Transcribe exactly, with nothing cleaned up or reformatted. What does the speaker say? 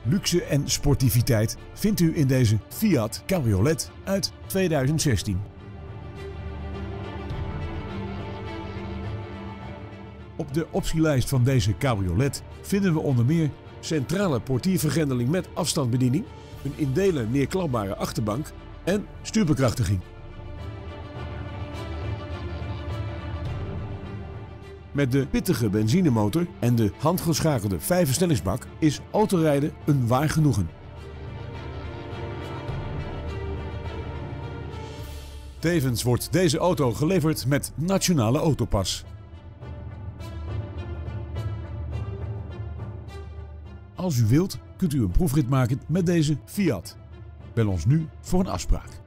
luxe en sportiviteit vindt u in deze Fiat Cabriolet uit tweeduizend zestien. Op de optielijst van deze cabriolet vinden we onder meer centrale portiervergrendeling met afstandsbediening, een in delen neerklapbare achterbank en stuurbekrachtiging. Met de pittige benzinemotor en de handgeschakelde vijfversnellingsbak is autorijden een waar genoegen. Tevens wordt deze auto geleverd met Nationale Autopas. Als u wilt, kunt u een proefrit maken met deze Fiat. Bel ons nu voor een afspraak.